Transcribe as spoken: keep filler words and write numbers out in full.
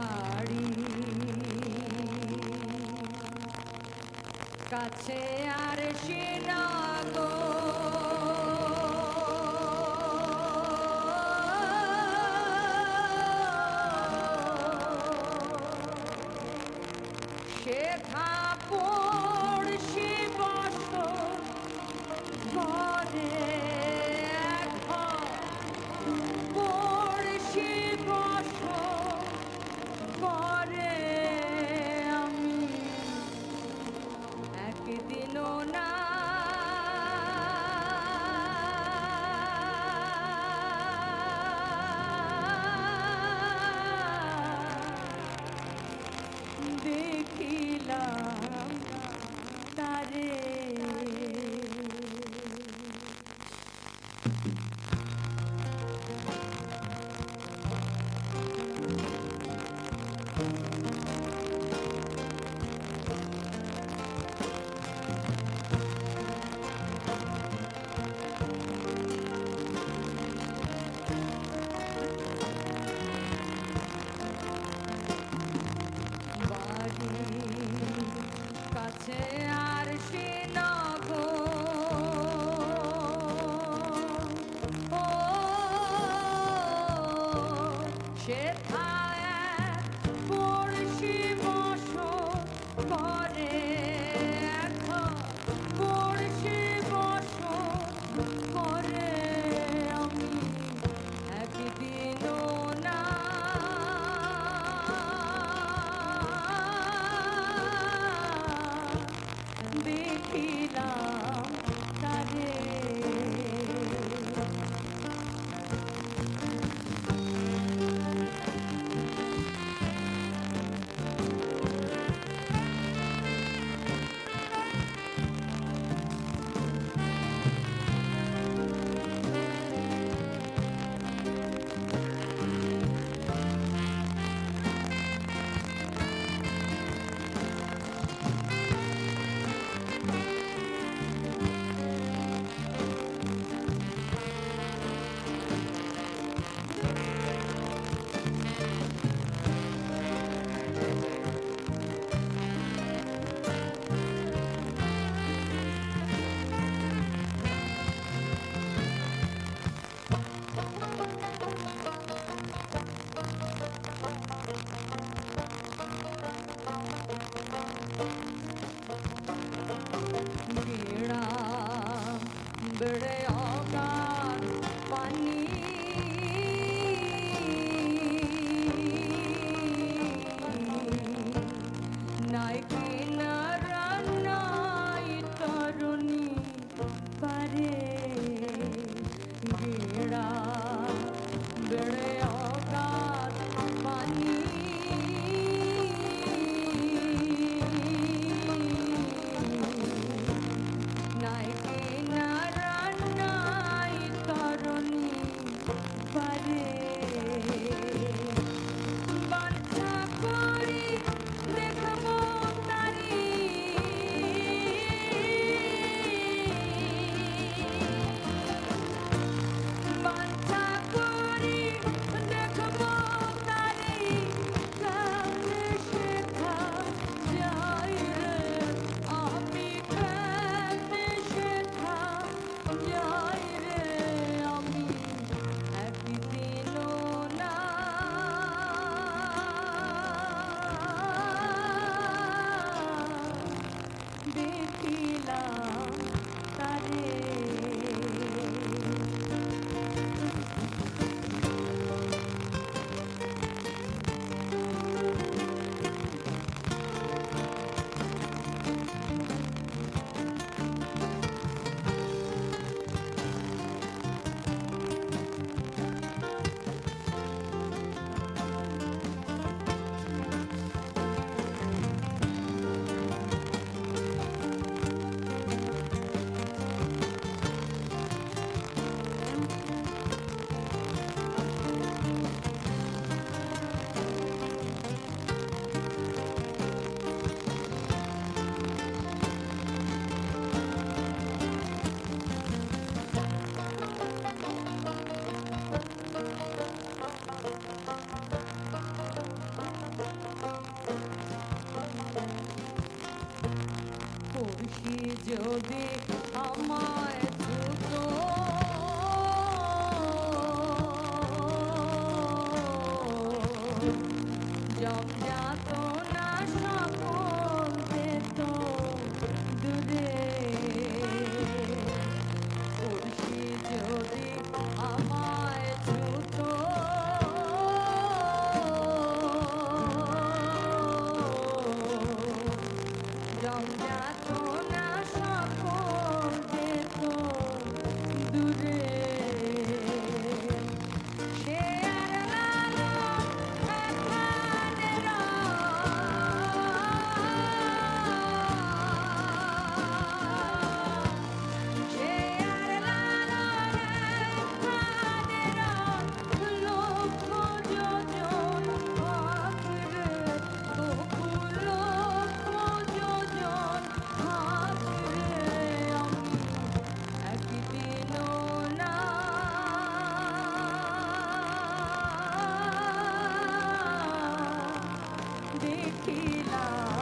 বাড়ি কাছে আরশি নগর শেখা পড়শি বছর ঘরে পড়শি বছর ঘরে আমি একদিনও না দেখিলাম তারে কাছে আরশি নগর ও সেথায় পড়শি বছর ঘরে এখন পড়শি বছর ঘরে আমি একদিনও না দেখিলাম তারে গেড়া বেড়ে অগাধ পানি নাই কিনারা নাই তরুণী পারে গেড়া বেড়ে অগাধ পানি নাই কিনারা যদি আমায় ছুতো জম যাত না সকল যেত দূরে খুশি যদি আমায় ছুতো জম যাত না সকল যেত দূরে সে আর লালন এখানে সে আর লালন এখানে লক্ষ যোজন আঁকড়ে তবু লক্ষ যোজন আঁকড়ে আমি একদিনও না দেখিলাম